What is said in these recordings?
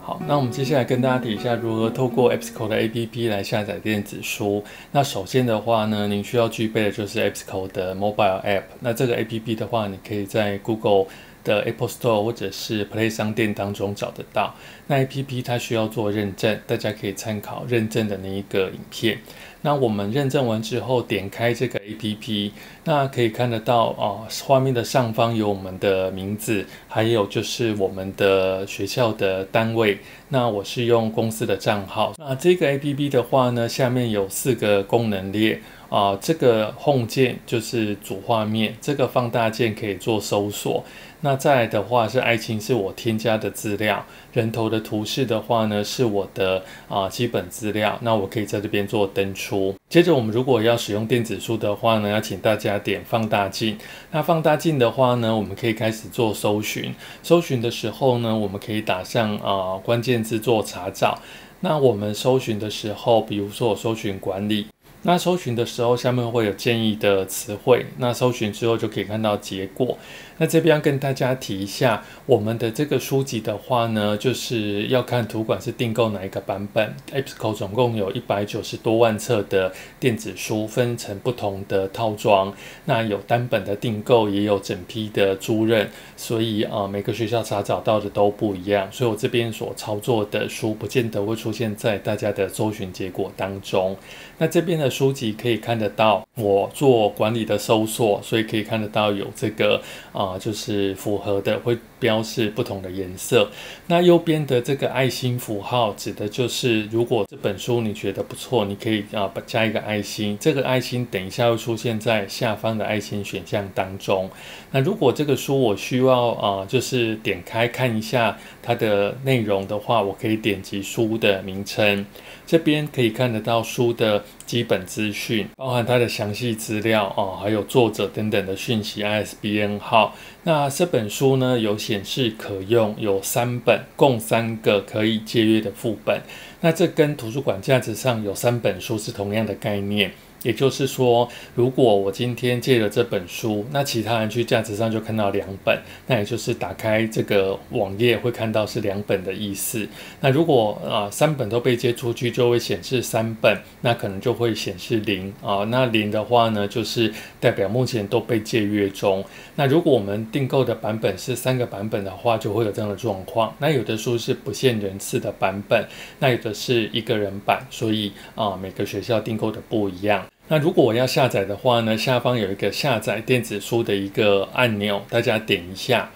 好，那我们接下来跟大家提一下如何透过 EBSCO 的 APP 来下载电子书。那首先的话呢，您需要具备的就是 EBSCO 的 Mobile App。那这个 APP 的话，你可以在 Google 的 Apple Store 或者是 Play 商店当中找得到。那 APP 它需要做认证，大家可以参考认证的那一个影片。那我们认证完之后，点开这个 APP， 那可以看得到画面的上方有我们的名字，还有就是我们的学校的单位。那我是用公司的账号。那这个 APP 的话呢，下面有4个功能列。这个 Home 键就是主画面，这个放大键可以做搜索。那再来的话是爱情，是我添加的资料。人头的图示的话呢，是我的基本资料。那我可以在这边做登出。接着我们如果要使用电子书的话呢，要请大家点放大镜。那放大镜的话呢，我们可以开始做搜寻。搜寻的时候呢，我们可以打上关键字做查找。那我们搜寻的时候，比如说我搜寻管理。那搜寻的时候，下面会有建议的词汇。那搜寻之后就可以看到结果。那这边要跟大家提一下，我们的这个书籍的话呢，就是要看图馆是订购哪一个版本。EBSCO 总共有190多万册的电子书，分成不同的套装。那有单本的订购，也有整批的租赁，所以每个学校查找到的都不一样。所以我这边所操作的书，不见得会出现在大家的搜寻结果当中。那这边的书籍可以看得到，我做管理的搜索，所以可以看得到有这个就是符合的会标示不同的颜色。那右边的这个爱心符号指的就是如果这本书你觉得不错，你可以加一个爱心。这个爱心等一下会出现在下方的爱心选项当中。那如果这个书我需要就是点开看一下它的内容的话，我可以点击书的名称。这边可以看得到书的基本资讯，包含它的详细资料还有作者等等的讯息 ISBN 号。那这本书呢有显示可用，有3本，共3个可以借阅的副本。那这跟图书馆架子上有3本书是同样的概念。也就是说，如果我今天借了这本书，那其他人去架子上就看到2本，那也就是打开这个网页会看到是2本的意思。那如果3本都被借出去，就会显示3本，那可能就会显示0那0的话呢，就是代表目前都被借阅中。那如果我们订购的版本是3个版本的话，就会有这样的状况。那有的书是不限人次的版本，那有的是1个人版，所以每个学校订购的不一样。那如果我要下载的话呢，下方有一个下载电子书的一个按钮，大家点一下。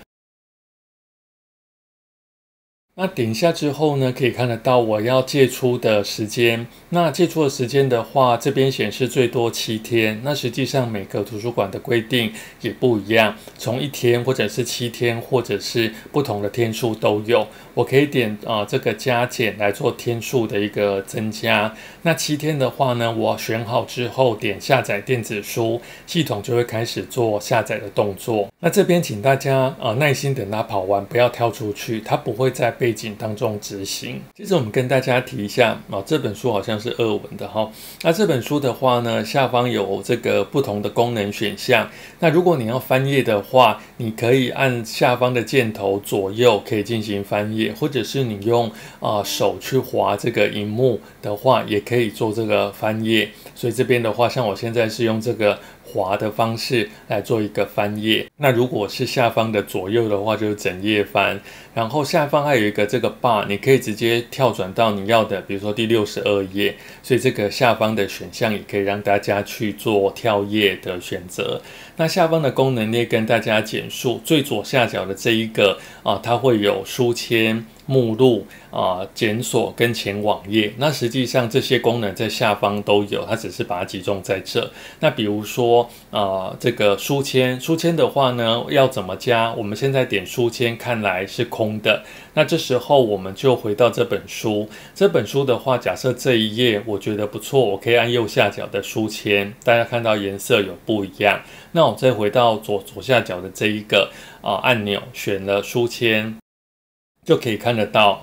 那点一下之后呢，可以看得到我要借出的时间。那借出的时间的话，这边显示最多7天。那实际上每个图书馆的规定也不一样，从1天或者是7天，或者是不同的天数都有。我可以点这个加减来做天数的一个增加。那7天的话呢，我选好之后点下载电子书，系统就会开始做下载的动作。那这边请大家耐心等它跑完，不要跳出去，它不会在背景当中执行。接着我们跟大家提一下这本书好像是俄文的哈。那这本书的话呢，下方有这个不同的功能选项。那如果你要翻页的话，你可以按下方的箭头左右可以进行翻页，或者是你用手去滑这个萤幕的话，也可以做这个翻页。所以这边的话，像我现在是用这个滑的方式来做一个翻页。那如果是下方的左右的话，就是整页翻。然后下方还有一个这个 bar， 你可以直接跳转到你要的，比如说第62页。所以这个下方的选项也可以让大家去做跳页的选择。那下方的功能列跟大家简述，最左下角的这一个它会有书签、目录检索跟前网页。那实际上这些功能在下方都有，它只是把它集中在这。那比如说这个书签的话呢，要怎么加？我们现在点书签，看来是空的。那这时候我们就回到这本书。这本书的话，假设这一页我觉得不错，我可以按右下角的书签，大家看到颜色有不一样。那我再回到左下角的这一个按钮，选了书签。 就可以看得到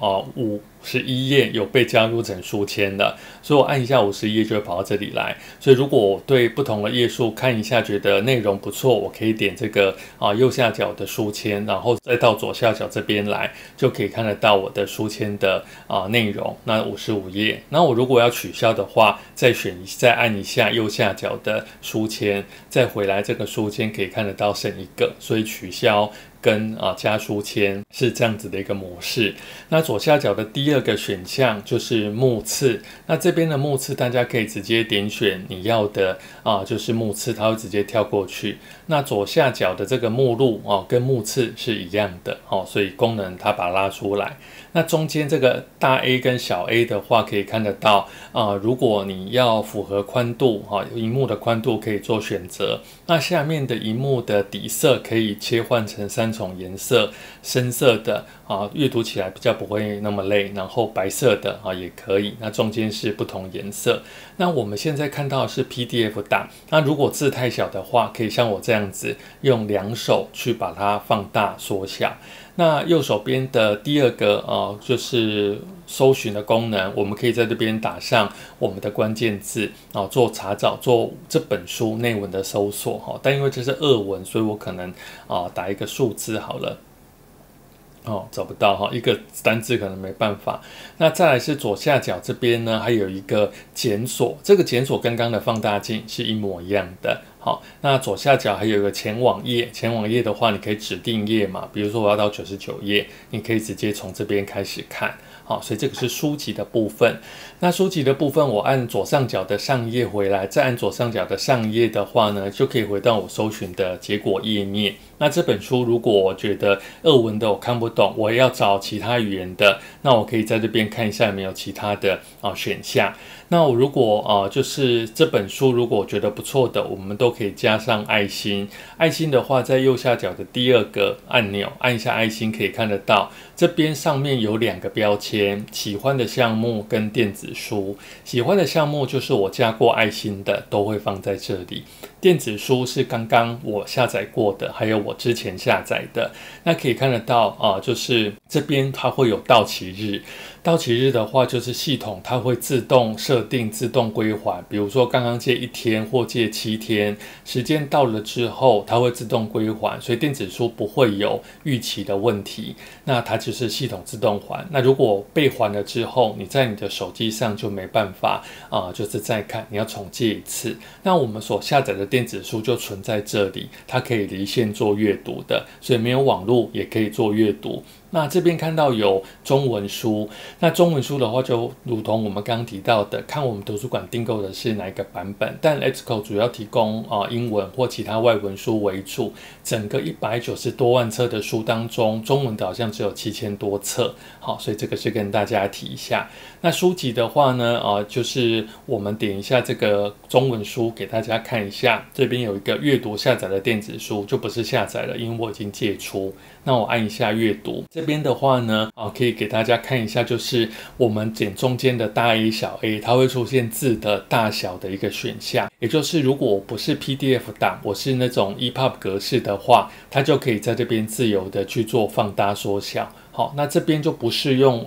51页有被加入成书签的，所以我按一下51页就会跑到这里来。所以如果我对不同的页数看一下，觉得内容不错，我可以点这个右下角的书签，然后再到左下角这边来，就可以看得到我的书签的内容。那55页，那我如果要取消的话，再按一下右下角的书签，再回来这个书签可以看得到剩一个，所以取消跟加书签是这样子的一个模式。那左下角的第二个选项就是目次，那这边的目次大家可以直接点选你要的就是目次，它会直接跳过去。那左下角的这个目录跟目次是一样的所以功能它把它拉出来。那中间这个大 A 跟小 A 的话，可以看得到如果你要符合宽度萤幕的宽度可以做选择。那下面的萤幕的底色可以切换成3种颜色，深色的阅读起来比较不会那么累，然后白色的也可以。那中间是不同颜色。那我们现在看到的是 PDF 档，那如果字太小的话，可以像我这样子用2手去把它放大缩小。那右手边的第二个就是搜寻的功能，我们可以在这边打上我们的关键字做查找，做这本书内文的搜索但因为这是俄文，所以我可能打一个数字好了。找不到一个单字可能没办法。那再来是左下角这边呢，还有一个检索，这个检索跟刚刚的放大镜是一模一样的。好，那左下角还有一个前往页，前往页的话，你可以指定页嘛，比如说我要到99页，你可以直接从这边开始看。好，所以这个是书籍的部分。那书籍的部分，我按左上角的上页回来，再按左上角的上页的话呢，就可以回到我搜寻的结果页面。那这本书如果我觉得俄文的我看不懂，我也要找其他语言的，那我可以在这边看一下有没有其他的选项。那我如果就是这本书如果觉得不错的，我们都可以加上爱心。爱心的话，在右下角的第二个按钮按一下爱心，可以看得到这边上面有2个标签，喜欢的项目跟电子书。喜欢的项目就是我加过爱心的，都会放在这里。电子书是刚刚我下载过的，还有我之前下载的。那可以看得到就是这边它会有到期日。到期日的话，就是系统它会自动设定、自动归还。比如说刚刚借1天或借7天，时间到了之后，它会自动归还，所以电子书不会有逾期的问题。那它就是系统自动还。那如果被还了之后，你在你的手机上就没办法就是再看，你要重借一次。那我们所下载的电子书就存在这里，它可以离线做阅读的，所以没有网络也可以做阅读。那这边看到有中文书，那中文书的话就如同我们刚刚提到的，看我们图书馆订购的是哪一个版本，但 EBSCO 主要提供英文或其他外文书为主。整个190多万册的书当中，中文的好像只有7000多册。好，所以这个是跟大家提一下。那书籍的话呢就是我们点一下这个中文书给大家看一下，这边有一个阅读下载的电子书，就不是下载了，因为我已经借出。那我按一下阅读，这边的话呢可以给大家看一下，就是我们点中间的大 A 小 A， 它会出现字的大小的一个选项。也就是如果我不是 PDF 档，我是那种 EPUB 格式的话，它就可以在这边自由的去做放大缩小。好，那这边就不是用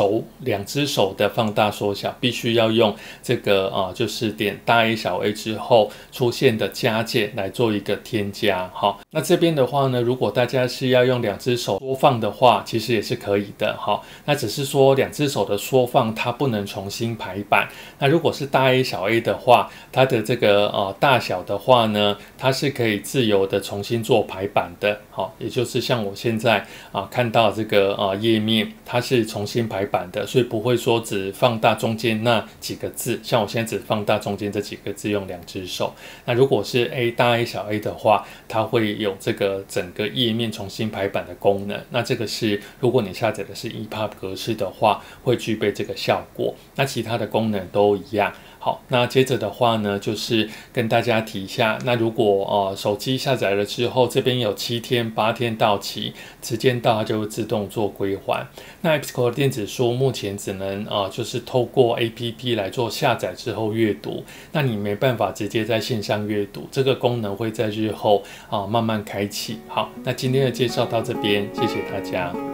2只手的放大缩小，必须要用这个就是点大 A 小 A 之后出现的加键来做一个添加。好，那这边的话呢，如果大家是要用2只手缩放的话，其实也是可以的。好，那只是说2只手的缩放它不能重新排版。那如果是大 A 小 A 的话，它的这个大小的话呢，它是可以自由的重新做排版的。好，也就是像我现在看到这个页面，它是重新排版的，所以不会说只放大中间那几个字，像我现在只放大中间这几个字用2只手。那如果是大 A 小 A 的话，它会有这个整个页面重新排版的功能。那这个是如果你下载的是 EPUB 格式的话，会具备这个效果。那其他的功能都一样。好，那接着的话呢，就是跟大家提一下，那如果手机下载了之后，这边有7天、8天到期，时间到它就会自动做归还。那 EBSCO 的电子书目前只能就是透过 APP 来做下载之后阅读，那你没办法直接在线上阅读，这个功能会在日后慢慢开启。好，那今天的介绍到这边，谢谢大家。